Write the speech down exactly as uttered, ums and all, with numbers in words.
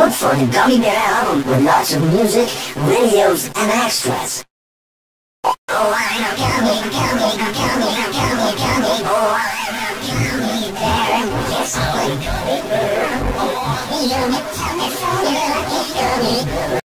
Look for the Gummy Bear album with lots of music, videos, and extras. Oh, I'm a gummy, gummy, gummy, gummy, gummy. Oh, I'm a gummy bear. Yes, I'm a gummy bear. Oh, you tell me, tell me, tell me, gummy bear.